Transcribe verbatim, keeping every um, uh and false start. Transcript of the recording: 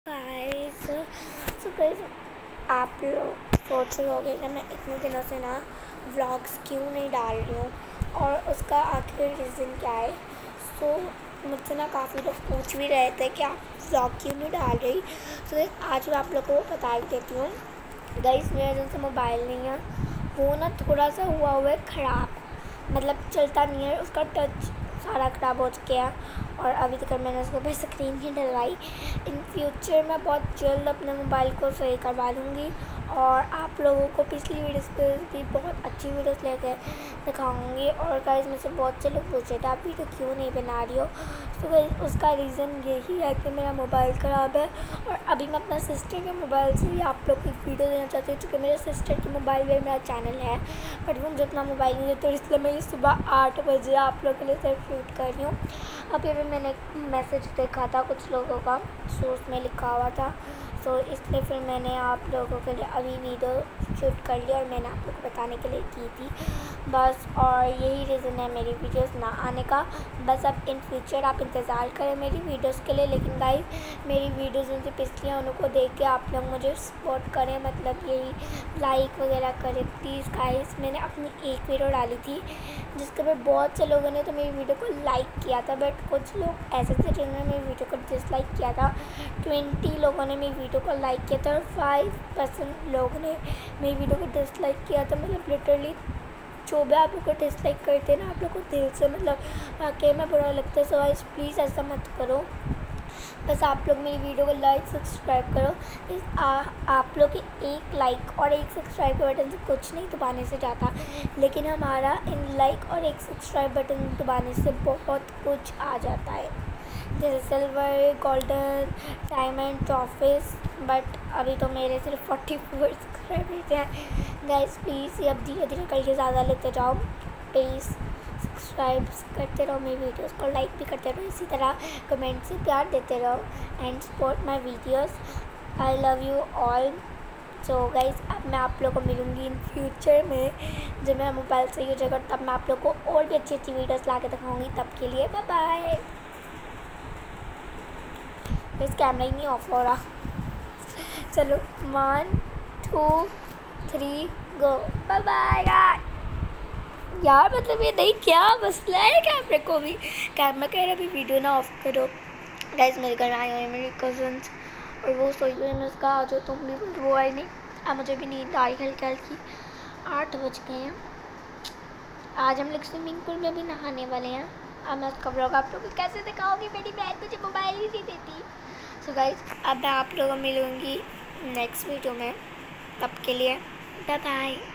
Guys so guys आप लोग सोच रहे होंगे कि मैं इतने दिनों से ना व्लॉग्स क्यों नहीं डाल रही हूँ और उसका आखिर रीज़न क्या है। सो so, मुझसे ना काफ़ी लोग पूछ भी रहे थे कि आप व्लॉग क्यों नहीं डाल रही। सो so, आज मैं आप लोगों को बता ही देती हूँ। गाइस मेरा जिनसे मोबाइल नहीं है वो ना थोड़ा सा हुआ हुआ है ख़राब, मतलब चलता नहीं है, उसका टच सारा ख़राब हो चुका है और अभी तक मैंने उसके ऊपर स्क्रीन ही डलवाई। इन फ्यूचर मैं बहुत जल्द अपने मोबाइल को सही करवा लूँगी और आप लोगों को पिछली वीडियोस पे भी बहुत अच्छी वीडियोस लेकर दिखाऊंगी। और गाइस मुझसे बहुत से लोग पूछे थे आप वीडियो क्यों नहीं बना रही हो। तो गाइस उसका रीज़न यही है कि मेरा मोबाइल ख़राब है और अभी मैं अपना सिस्टर के मोबाइल से ही आप लोग को एक वीडियो देना चाहती हूँ, क्योंकि मेरे सिस्टर के मोबाइल में मेरा चैनल है बट वो मुझे अपना मोबाइल नहीं देते, इसलिए मैं सुबह आठ बजे आप लोगों के लिए सिर्फ शूट कर रही हूँ। अभी अभी मैंने एक मैसेज देखा था कुछ लोगों का, सो उसमें लिखा हुआ था, सो इसलिए फिर मैंने आप लोगों के लिए अभी वीडियो शूट कर लिया और मैंने आप लोगों को बताने के लिए की थी बस। और यही रीज़न है मेरी वीडियोस ना आने का। बस अब इन फ्यूचर आप इंतज़ार करें मेरी वीडियोस के लिए। लेकिन गाइस मेरी वीडियोस उनसे पिछली हैं उनको देख के आप लोग मुझे सपोर्ट करें, मतलब यही लाइक वगैरह करें प्लीज़ गाइस। मैंने अपनी एक वीडियो डाली थी जिसके ऊपर बहुत से लोगों ने तो मेरी वीडियो को लाइक किया था, बट कुछ लोग ऐसे थे जिन्होंने मेरी वीडियो को डिसलाइक किया था। ट्वेंटी लोगों ने मेरी वीडियो को लाइक किया था और फाइव परसेंट लोगों ने मेरी वीडियो को डिसलाइक किया था। मतलब लिटरली जो भी आप लोग को डिसलाइक करते हैं ना, आप लोग को दिल से मतलब वाकई में बुरा लगता है। सो गाइस प्लीज़ ऐसा मत करो, बस आप लोग मेरी वीडियो को लाइक सब्सक्राइब करो। इस आ, आप लोग के एक लाइक और एक सब्सक्राइब के बटन से कुछ नहीं दबाने से जाता, लेकिन हमारा इन लाइक और एक सब्सक्राइब बटन दबाने से बहुत कुछ आ जाता है, जैसे silver, golden, diamond, trophies. But अभी तो मेरे सिर्फ फोर्टी फोर सब्सक्राइबर्स हैं। गाइस प्लीज़ ये अब धीरे धीरे करके ज़्यादा लेते जाओ, प्लीज़ सब्सक्राइब करते रहो मेरी वीडियोस को, लाइक भी करते रहो, इसी तरह कमेंट से प्यार देते रहो and support my videos. I love you all. So guys अब मैं आप लोगों को मिलूँगी इन फ्यूचर में, जब मेरा मोबाइल सही हो जाएगा तब मैं आप लोगों को और भी अच्छी अच्छी वीडियोस ला के दिखाऊँगी। तब के लिए बाय बाय। इस कैमरा ही नहीं ऑफ हो रहा, चलो one two three go, bye bye यार। मतलब ये नहीं क्या मसला है कैमरे को भी, कैमरा कह रहा अभी वीडियो ना ऑफ करो। गाइस मेरे घर आए हुए हैं मेरे कज़न्स और वो सोई हुई है, उसका आ जाओ तुम भी, वो आई नहीं। अब मुझे भी नींद आई हल्की हल्की, आठ बज गए हैं। आज हम लोग स्विमिंग पूल में भी नहाने वाले हैं। अब मैं उसका व्लॉग आप लोगों को कैसे दिखाऊंगी, मेरी बहन मुझे मोबाइल ही नहीं देती। सो गाइस अब मैं आप लोगों को मिलूँगी नेक्स्ट वीडियो में, तब के लिए बाय बाय।